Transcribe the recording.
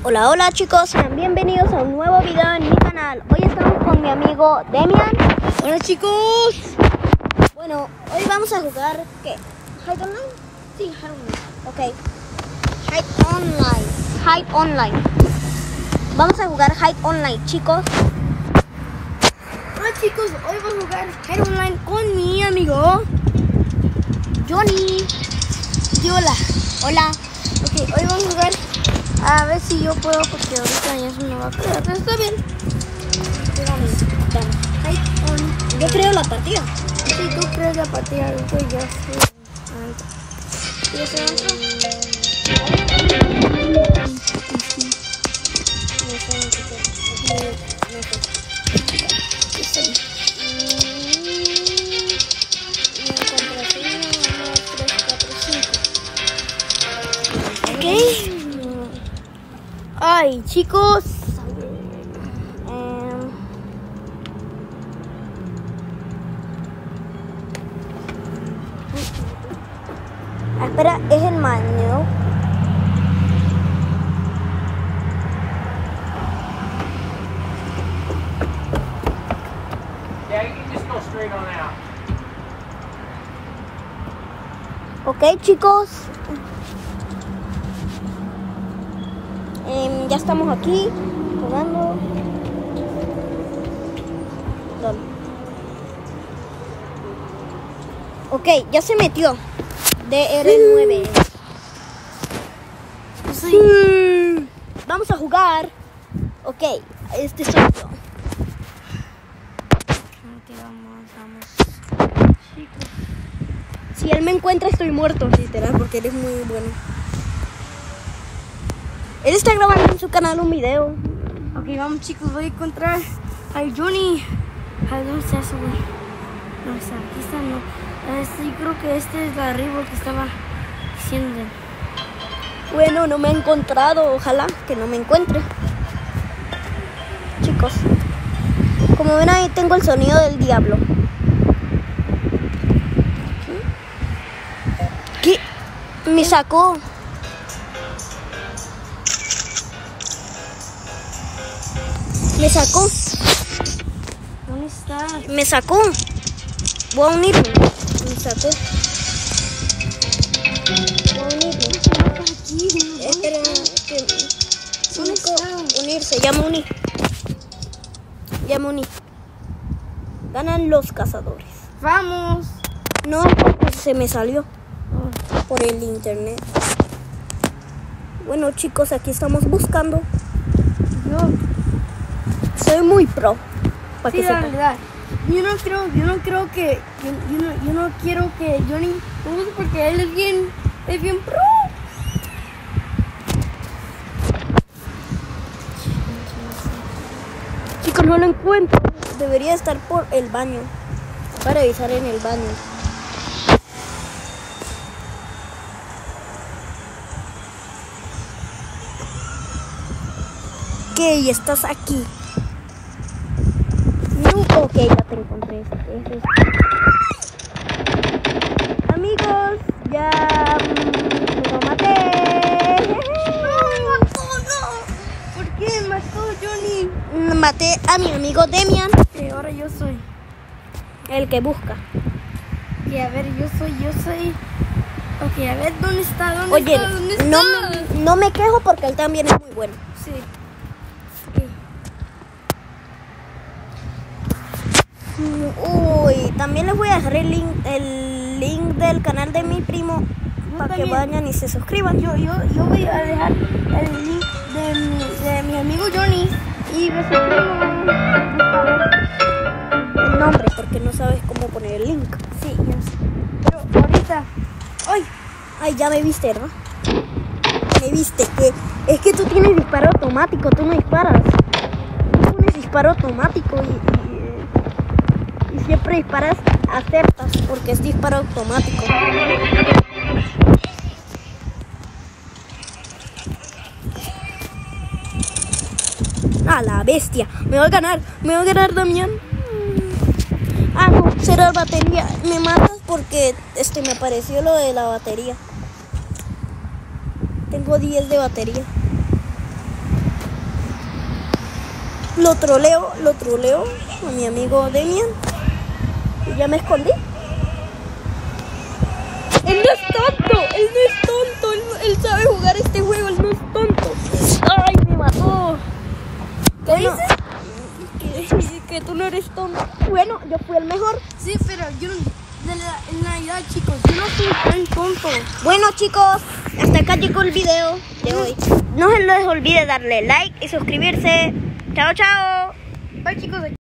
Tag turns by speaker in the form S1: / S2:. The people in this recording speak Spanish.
S1: Hola, hola chicos, sean bienvenidos a un nuevo video en mi canal. Hoy estamos con mi amigo Demian.
S2: Hola chicos.
S1: Bueno, hoy vamos a jugar, ¿qué? ¿Hide Online?
S2: Sí, Hide Online.
S1: Ok. Hide Online. Vamos a jugar Hide Online, chicos.
S2: Hola chicos, hoy vamos a jugar Hide Online con mi amigo Johnny. Y hola.
S1: Hola.
S2: Ok, hoy vamos a jugar. A ver si yo puedo, porque ahorita ya se me va a quedar. Pero está bien. Hide On.
S1: Yo creo la partida.
S2: Sí, tú crees la partida. Yo ya estoy adentro. ¿Quieres ser adentro? Ay, chicos.
S1: Espera, es el menú.
S3: Yeah, you can just go straight on out.
S1: Ok, chicos. Ya estamos aquí jugando. Dale. Ok, ya se metió. DR9. Sí. Vamos a jugar. Ok, este soy yo.
S2: Vamos, chicos.
S1: Si él me encuentra estoy muerto, literal, porque él es muy bueno. Él está grabando en su canal un video.
S2: Ok, vamos chicos, voy a encontrar al Johnny. Ay, ¿dónde está eso, güey? No está, aquí está, no. Yo creo que este es la rival que estaba diciendo.
S1: Bueno, no me ha encontrado, ojalá que no me encuentre. Chicos, como ven ahí tengo el sonido del diablo. ¿Qué? Me sacó. Me sacó.
S2: ¿Dónde está?
S1: Me sacó. Voy a unirme. Me sacó. Voy a unirme. Espera que...
S2: ¿Dónde está?
S1: Unirse, ya me uní. Ya me uní. Ganan los cazadores.
S2: Vamos.
S1: No, porque se me salió por el internet. Bueno chicos, aquí estamos buscando. Soy muy pro. Para
S2: Sí,
S1: que
S2: la
S1: sepan.
S2: verdad. Yo no quiero que Johnny lo use porque él es bien pro.
S1: Chicos, no lo encuentro. Debería estar por el baño. Para revisar en el baño. Ok, estás aquí. No, ok, ya te encontré. Ese es. Amigos, ya lo maté.
S2: No. ¿Por qué mató Johnny?
S1: Maté a mi amigo Demian,
S2: Ahora yo soy.
S1: el que busca.
S2: Y a ver, yo soy. Ok, a ver, ¿dónde está?
S1: Oye,
S2: ¿Dónde está?
S1: no me quejo porque él también es muy bueno.
S2: Sí.
S1: Uy, también les voy a dejar el link del canal de mi primo para que
S2: también.
S1: vayan y se suscriban.
S2: Yo voy a dejar el link de mi amigo Johnny y de su primo.
S1: El nombre, porque no sabes cómo poner el link.
S2: Sí, ya sé. Pero ahorita. ¡Ay!
S1: Ay, ya me viste, ¿verdad? Me viste, que es que tú tienes disparo automático, tú no disparas. Tú pones disparo automático y siempre disparas, acertas, porque es disparo automático. A la bestia, me va a ganar Damián. Ah, no, será la batería. Me matas porque me apareció lo de la batería. Tengo 10 de batería. lo troleo a mi amigo Demian. Y ya me escondí. Él no es tonto, él sabe jugar este juego, él no es tonto. Ay, me mató.
S2: ¿Qué dices?
S1: Que tú no eres tonto. Bueno, yo fui el mejor.
S2: Sí, pero yo no, en Navidad, chicos, yo no soy tan tonto.
S1: Bueno, chicos, hasta acá llegó el video de hoy. No se les olvide darle like y suscribirse. Chao, chao.
S2: Bye, chicos.